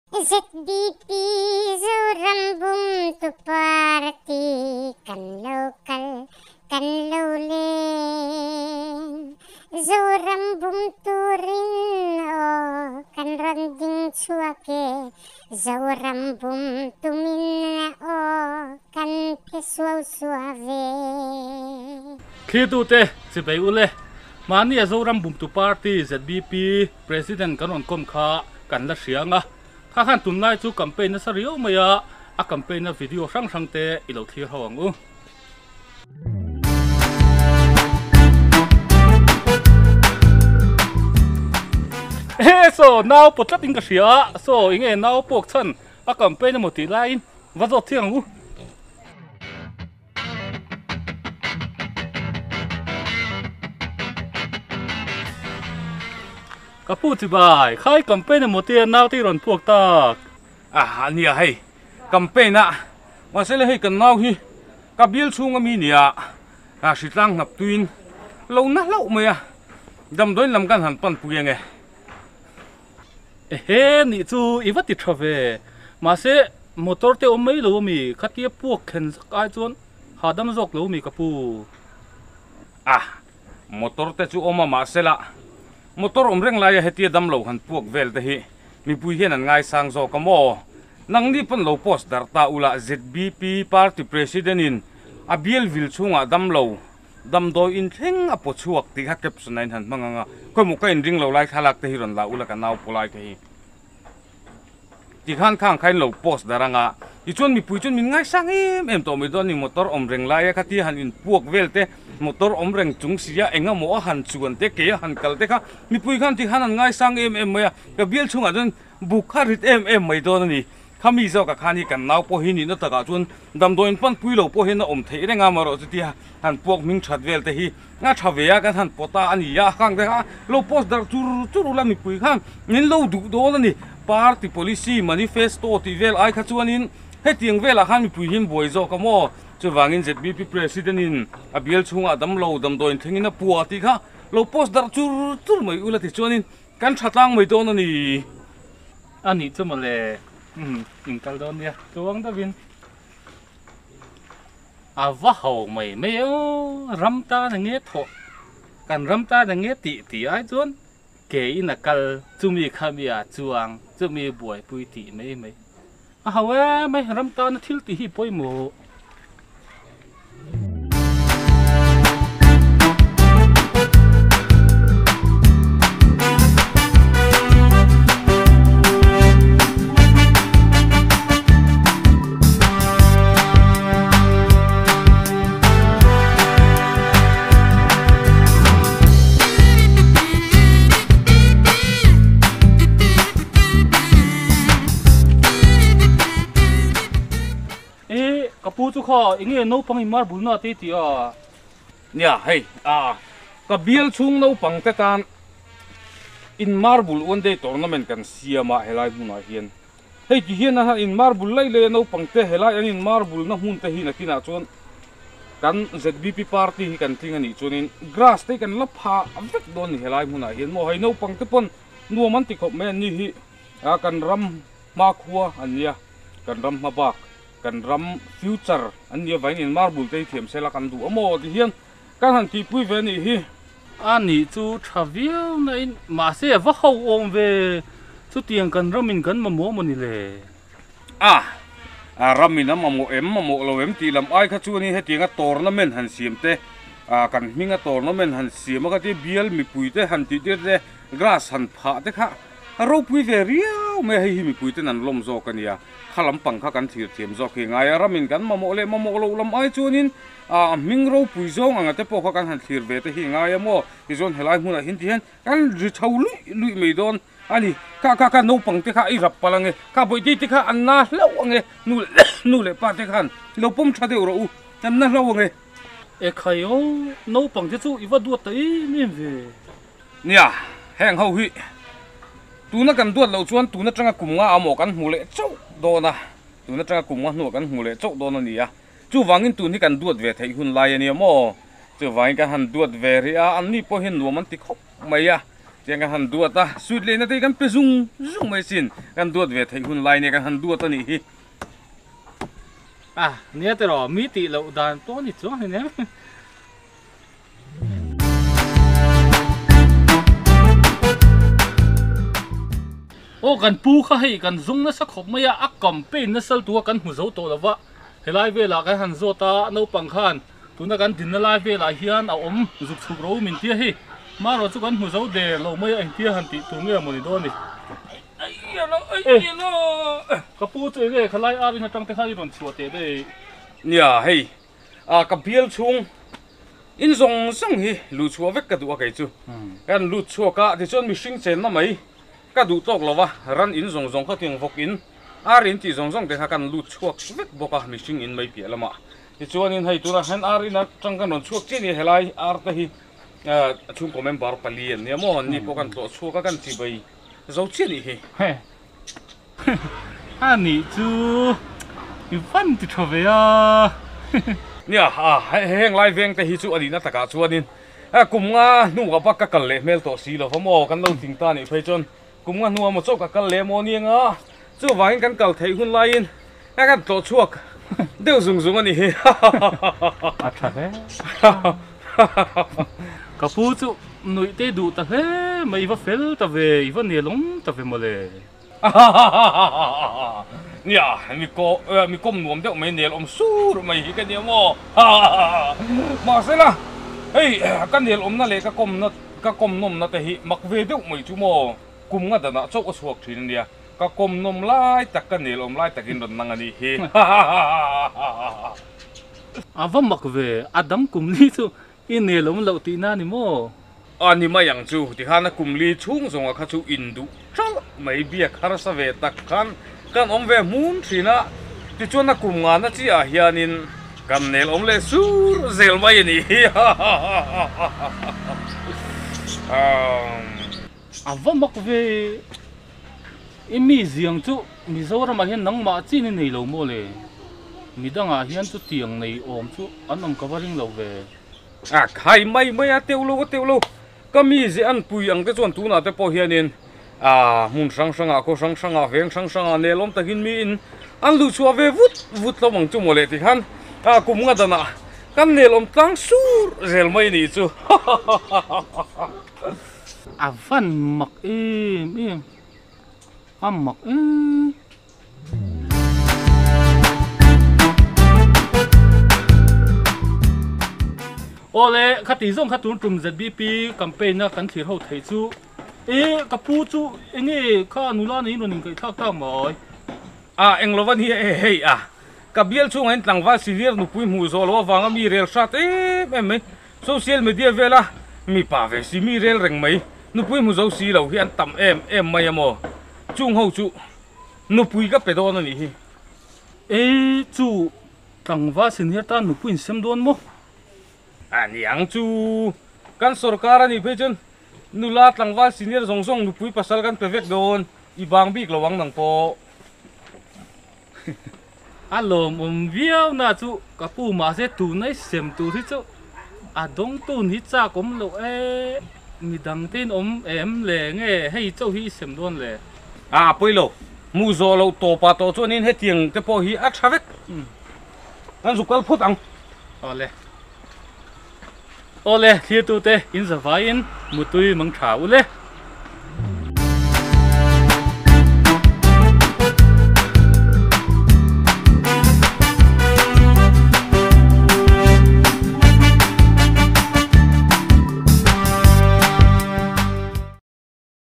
ZBP Zoram Bumtu party kan local kan lowlen Zoram Bumtu rin o kan randing chuake Zoram Bumtu min o kan keswaw suave khi tu te si pe ule mani Zoram Bumtu party ZBP president kan on kom kha kan la sianga kha khan tun lai chu campaign na sario maya a campaign na video sang sang te ilo thir hawangu so now potlat in ka sia so inge now pok chan a campaign na moti lain vazo thiangu kapu ti bai khai campaign mo te naw ti ron puak tak ania hei campaign na masele hei kan naw hi ka bil chunga mi nia sitlang nap tuin lo na lo maya dam doin lam kan han pan puyenge he ni chu iwati thave ma se motor te omei lo mi khatia puak khen kai chon hadam jok lo mi kapu motor te chu oma ma sela motor omreng lai hetia dam lo han puak vel te hi mi pui hian an ngai sang zo kamo nang ni pan lo post dar ta ula ZBP party president in abiel vil chunga dam lo dam do in theng apo chuak ti ha caption nain han manganga ko mu kain ring lo lai thalak te hi ron la ula ka naw polai te hi ti khan khang khain lo post daranga i chon mi pui chon min ngai sang em to mi don ni motor omreng lai khati han in puak vel te motor omreng chung sia enga mo han chuan te ke han kal te kha mi pui khan ti han an ngai sang em maya ka biel chunga don bukha rit em mai don ni khami zo ka khani kan naw po hi ni na taka chun dam doin pan pui lo po hin na om thei renga maro chuti han puak ming that vel te hi nga thaveya kan han pota ani ya khang te ha lo post dar chur la mi pui khan nin lo du do ni party policy manifesto ti vel ai kha chuanin he tiang vela khan mi pui hin boi zo ka mo chu wangin ZBP president in abiel chunga dam lo dam doin thengina puwa ti kha lo post dar chur mai ula ti chuanin kan thatang mai don ani ani chumale in kal don ya tuang da vin va ho mai meo ramta na nge tho kan ramta na nge ti ai chon ke in kal chumi khamia chuang chumi buai pui ti mai hawa mai ramta na thil ti hi poimo kapu chu kho inge no pang mar bul na ti nia hei ka biel chung no pang te kan in marble one day tournament kan siama helai huna hian hei ti hian na in marble lai le no pang te helai an in marble na hun te hi na kina chon kan ZBP party hi kan thing ani chunin grass te kan la pha avek don helai huna hian mo hei no pang te pon nuaman ti khop me ni hi kan ram ma khuwa ania kan ram ma bak kan ram future an nia vain in marble te thiam sela kan du amo ti hian kan han ti pui ve ni hi ani chu thaviu na in ma se va ho om ve chu tiang kan ramin kan ma mo ni le ramin ma mo lo em ti lam ai kha chu ni he tinga tournament han siam te kan minga tournament han siam ka ti bial mi pui te han ti te grass han pha te kha ro pui ve riau me hi mi pui te nan lom zo kania khalam pang kha kan thir thiam zo ki ngai ramin kan ma mo lo lam ai chunin ming ro pui zong anga te po kha kan han thir ve te hi ngai mo ti zon helai huna hin ti hen kan ri chau lui mei don ani ka no pang te kha i rap palange ka boi ti kha anna lo ange nu le pa te khan lo pom tha de ro u kan na lo ange e khayo no pang te chu iwa du tai mi ve nia heng ho hi tuna kan duat lo chuan tuna tanga kumnga amo kan hmule chau dona tuna tanga kumnga hnu kan hmule chau dona nia chu wangin tun hi kan duat ve thei hun lai ani mo chu wangin kan han duat ve ria an ni po hin nuaman ti khop maya tiếng cái hàn đuột ta suýt lên thì cái phải dùng mấy xin cái đuột về thành hun lại này cái hàn đuột ta nỉ à nhớ tới rồi mỹ tỷ lậu đàn to nhỉ chỗ này nè ô gần pu khá hay gần dùng nó sắc khóc mấy ác cầm pin nó sel tua gần hủ dấu tổ là vợ thì lại về là cái hàn dô ta nấu bằng khan tụi nó gần tin nó lại về là hiền ảo dục sụp râu mình tia hi mà rồi chú gần hủ dấu để lâu mấy anh tia hàn tị tụi người một đôi này cái pu chơi cái khai lại ari nó trong cái khai còn chuột thế đây nhà hay à cái biel chung in zong sang hi lu chua vek ka du cái chu kan lu chua ka thì chon mi sing chen na mai ka du tok lova ran in zong zong ka tiang vok in arin ti zong zong de ha kan lu chuak vek boka mi sing in mai pi lama thì chuan in hay tu na han arin na chang kan non chuak chen ni helai ar ta hi chung ko member palien ne mo ni po kan to chuak ka kan ti bai zo chen ni hi anh chú văn thì cho về à nia heng lai veng te hi chu ani na taka chuanin kum nga nu ka pak ka le mel to si lo fomo kan lo ting ta ni phei chon kum nga nu mo chok ka le mo ni nga chu wangin kan kal thei hun lai in kan to chuak deu zung zung ani hi à thật đấy cả phu chú nội tê đủ ta thế mày va phèn ta về va nề lông ta về mà lệ nia mi kom nuam deuh mai nel om sur mai hi ka ni mo ma se la hey kan nel om na le ka kom nom na te hi mak ve deuh mai chu mo kum nga da na chok a suak thin nia ka kom nom lai tak kan nel om lai takin don nang ani hi à va mak về adam kum li chú in nề lông lậu tị na ni mo ani ma yang chu ti hana kum li chung zonga kha chu indu chal mai bia khar sa ve tak kan om ve mun thina ti chuan na kum nga na chi a hianin kan nel om le sur zel mai ni à va mak về em mi giang chú mi Zoram mà hiền nắng mà chi nên lâu mo lệ mi đang à hiền chú tiếng này ôm chú anh ông covering lâu về khai mai mai a teu lo kami ze an pui ang te chuan tu na te po hianin mun sang sanga ko sang sanga veng sang sanga nelom takin mi in an lu chua ve vut lo mang chu mo le ti khan kum nga dana kan nelom tang sur zel mai ni chu à văn mặc em mặc ole khát tí giống khát tuôn trùm ZBP campaign na kan thir hậu thấy chú kapu chú nghe kha nula này nó cái thắc thắc mỏi eng lo van hi hey ka biel chung en tlang va sivir nu pui mu zo lo wanga mi rel shat em social media vela mi pa ve si mi rel reng mai nu pui mu zo si lo hi an tam em mai amo chung ho chu nu pui ka pe don ani hi chú tlang va sin her ta nu pui sem don mo yang chu kan sarkar ani pe chen nula tlang va senior zong zong nu pui pasal kan pe vek don i bang bik lo wang nang po alo viau na chú kapu mà sẽ tu nấy xem tu thì chú dong tu hít cha cũng lo mi dang tin em lệ nghe hay chú hi xem don lệ poi lo mu zo lo to pa to chuan in he tiang te po hi a thavek an zukal phut ang ole thi tu te in za vai in mutui mang thau le